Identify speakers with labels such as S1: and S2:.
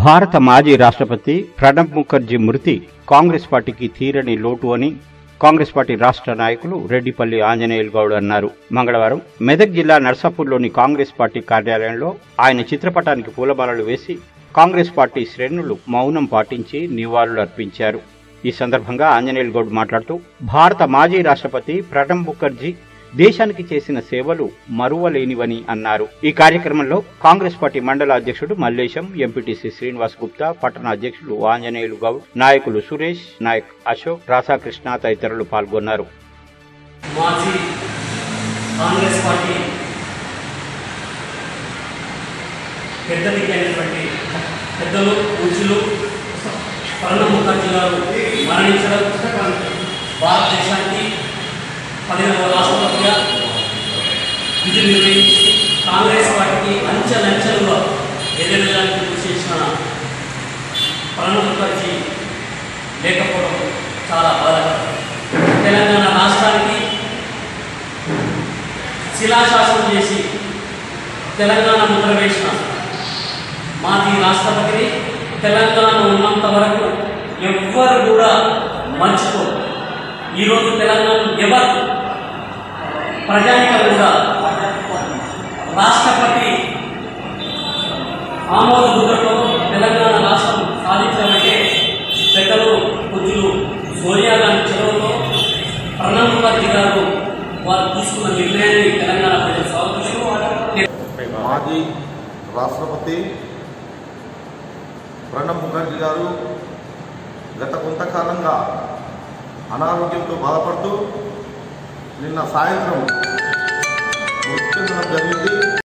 S1: భారత మాజీ రాష్ట్రపతి ప్రణబ్ ముఖర్జీ మృతి కాంగ్రెస్ పార్టీకి తీరని లోటు అని కాంగ్రెస్ పార్టీ రాష్ట్ర నాయకులు రెడ్డిపల్లి ఆంజనేయులు గౌడ్ అన్నారు. మంగళవారం మెదక్ జిల్లా నర్సాపూర్లోని కాంగ్రెస్ పార్టీ కార్యాలయంలో ఆయన చిత్రపటానికి పూలమాలలు వేసి కాంగ్రెస్ పార్టీ శ్రేణులు మౌనం పాటించి నివాళులర్పించారు. ఈ సందర్భంగా ఆంజనేయులు గౌడ్ మాట్లాడుతూ భారత మాజీ రాష్ట్రపతి ప్రణబ్ ముఖర్జీ దేశానికి చేసిన సేవలు మరువలేనివని అన్నారు. ఈ కార్యక్రమంలో కాంగ్రెస్ పార్టీ మండల అధ్యక్షుడు మల్లేశం, ఎంపీటీసీ శ్రీనివాస్ గుప్తా, పట్టణ అధ్యక్షులు ఆంజనేయులు గౌడ్, నాయకులు సురేష్ నాయక్, అశోక్, రాధాకృష్ణ తదితరులు పాల్గొన్నారు.
S2: మాజీ కాంగ్రెస్ పార్టీ పెద్దలు పూజ్యులు ప్రణబ్ ముఖర్జీ గారు మరణించడం భారతదేశానికి 15వ రాష్ట్రపతిగా విధులు నిర్వహించి కాంగ్రెస్ పార్టీకి అంచెలంచెలుగా ఎదగడానికి కృషి చేసిన ప్రణబ్ ముఖర్జీ లేకపోవడం చాలా బాధాకరం. తెలంగాణ రాష్ట్రానికి శిలాశాసనం చేసి తెలంగాణ ముద్ర వేసిన మాజీ రాష్ట్రపతిని తెలంగాణ ఉన్నంత వరకు ఎవ్వరు కూడా మర్చిపోరు. ఈరోజు తెలంగాణ ఎవరు ప్రజానికలు కూడా రాష్ట్రపతి ఆమోద ముద్రతో తెలంగాణ రాష్ట్రం సాధించాలంటే పెద్దలు పూజ్యులు సోనియా గాంధీ చొరవతో ప్రణబ్ ముఖర్జీ గారు వారు తీసుకున్న నిర్ణయాన్ని తెలంగాణ ప్రజలు స్వాగతిస్తూ
S3: మాజీ రాష్ట్రపతి ప్రణబ్ ముఖర్జీ గారు గత కొంతకాలంగా అనారోగ్యంతో బాధపడుతూ నిన్న సాయంత్రం మృతి చెందడం జరిగింది.